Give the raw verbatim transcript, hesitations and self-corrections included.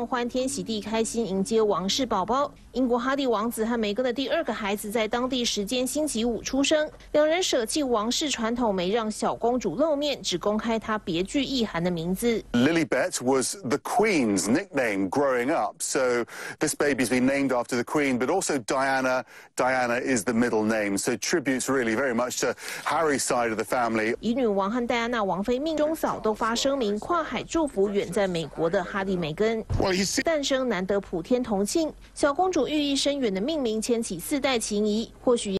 上欢天喜地、开心迎接王室宝宝。英国哈蒂王子和梅根的第二个孩子在当地时间星期五出生，两人舍弃王室传统，没让小公主露面，只公开她别具意涵的名字。 Lilibet was the Queen's nickname growing up, so this baby's been named after the Queen, but also Diana. Diana is the middle name, so tributes really very much to Harry's side of the family. 以女王和戴安娜王妃命中嫂都发声明跨海祝福远在美国的哈蒂梅根。诞生难得普天同庆，小公主寓意深远的命名牵起四代情谊，或许。